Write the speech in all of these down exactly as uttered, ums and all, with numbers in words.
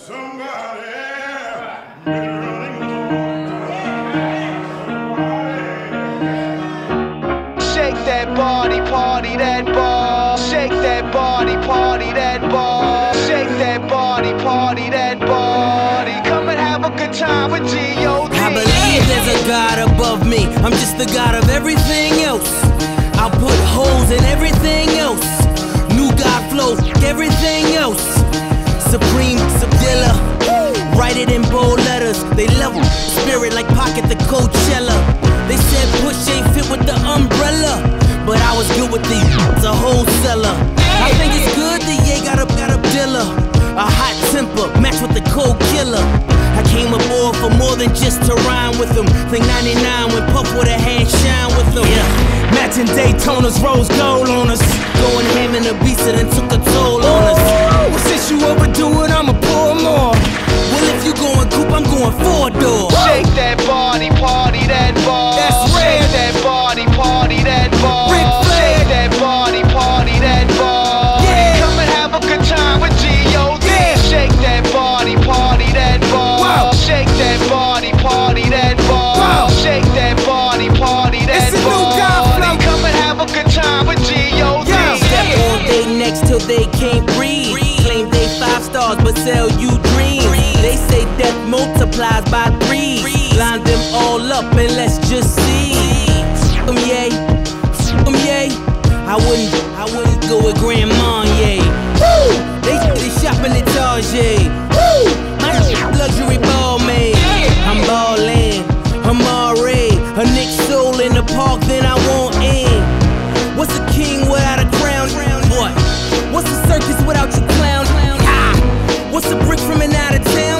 Somebody been running on. Shake that body, party that ball. Shake that body, party that ball. Shake that body, party that body. Come and have a good time with G O D. I believe there's a God above me. I'm just the God of everything else. I'll put holes in everything else. New God flow, everything else. Supreme Subdilla. Write it in bold letters. They level spirit like Pocket the Coachella. They said push ain't fit with the umbrella, but I was good with the the wholesaler. I think it's good the yeah got a got a dilla. A hot temper matched with the cold killer. I came aboard for more than just to rhyme with them. Think ninety-nine when Puff with a hand shine with them. Yeah. Matching Daytonas, rose gold on us. Going ham in the beats and then took a toll on us. Well, since you overdo it, I'ma pour more. Well, if you going coupe, I'm going four door. Shake that body, party that ball. That's red. Shake that body, party that ball. Ric Flair. Shake that body, party that ball. Yeah. Come and have a good time with G O D. Yeah. Shake that body, party that ball. Wow. Shake that body, party that ball. Wow. Shake that body, party that It's a new ball. God flow. Come and have a good time with G O D. Yeah. Step on they necks till they can't breathe. Claim they five stars but sell you dreams. They say death multiplies by three. Line them all up and let's just see. Um yay, um yay. I wouldn't, I wouldn't go with Grandma, yay. Woo! They they shopping at Target. Woo! My luxury ball made. I'm ballin', I'm already a Nick soul in the park, then I want in. What's a king without a crown? What? What's a circus without you clown? Ah! What's a brick from an out of town?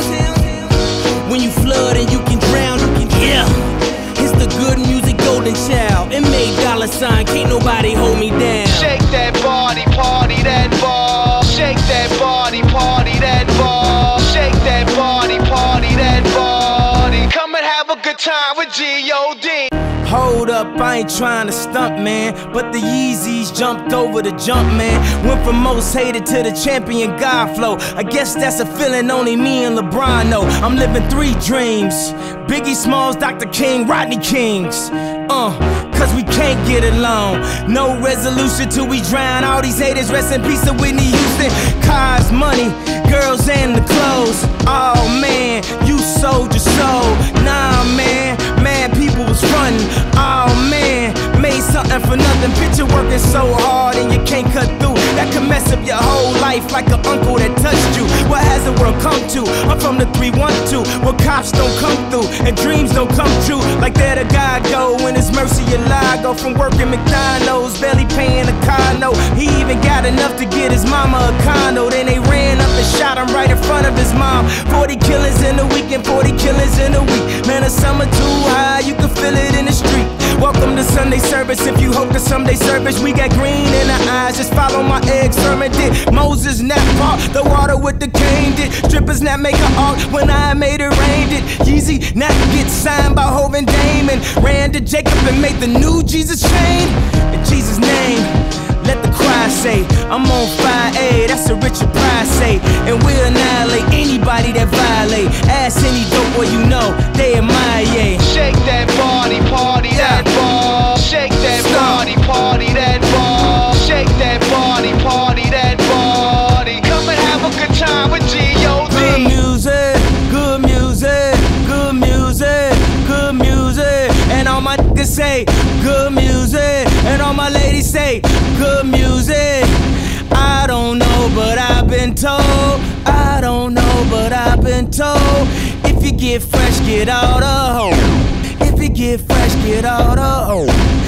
When you flood and you can drown, you can yeah. It's the good music golden child. It made dollar sign, can't nobody hold me down. Shake that body, party that ball. Shake that body, party that ball. Shake that body, party that body. Come and have a good time with G O D. Hold up, I ain't trying to stunt, man, but the Yeezys jumped over the jump, man. Went from most hated to the champion God flow. I guess that's a feeling only me and LeBron know. I'm living three dreams: Biggie Smalls, Doctor King, Rodney Kings. Uh, cause we can't get along. No resolution till we drown all these haters. Rest in peace to Whitney Houston. Cars, money, girls, and the clothes. Oh man, you sold your soul. Nah, man, man, people was running. Oh man, made something for nothing. Picture working so hard and you can't cut through. That could mess up your whole life like an uncle that touched you. What has the world come to? I'm from the three one two, where cops don't come through and dreams don't come true. Like there the guy go when it's mercy you lie. Go from working McDonald's, barely paying a car note. He even got enough to get his mama a condo. Then they ran up and shot him right in front of his mom. Forty killings in a week and forty killings in a week. Man, the summer too high, you can feel it in the street. Welcome to Sunday service. If you hope to someday service, we got green in our eyes. Just follow my egg sermon. Did Moses not part the water with the cane? Did strippers not make an art when I made it rain? Did Yeezy not get signed by Hov and Damon? Ran to Jacob and made the new Jesus chain? In Jesus' name, let the choir say, I'm on fire, ayy, that's a Richard Pryor say. And we'll annihilate anybody that violate. Ask any dope boy you know, they admire, yeah. Shake that body, party Yeah. that ball. Shake that Stop. body, party that ball. Shake that body, party that body. Come and have a good time with G O D. Good music, good music, good music, good music. And all my niggas say, good music. And all my ladies say, good music. I don't know, but I've been told. I don't know, but I've been told. If you get fresh, get out of home. If you get fresh, get out of home.